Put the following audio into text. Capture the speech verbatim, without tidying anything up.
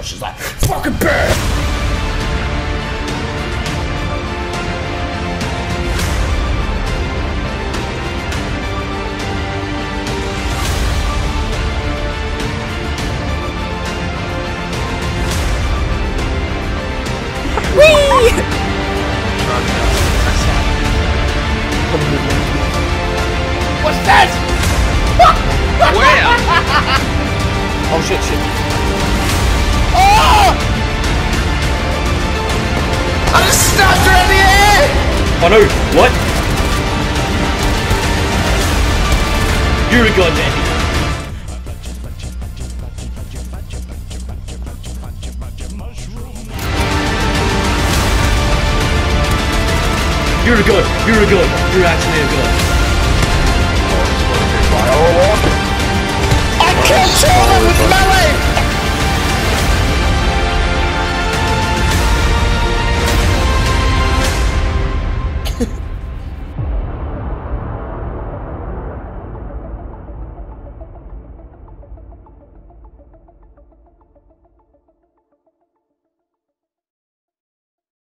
She's like, fucking bitch! What's that? Where? Oh shit, shit. Oh! I just snapped her in the air! Oh no, what? You're a god, man. You're a god, you're a god, you're actually a god. I killed two of them with melee!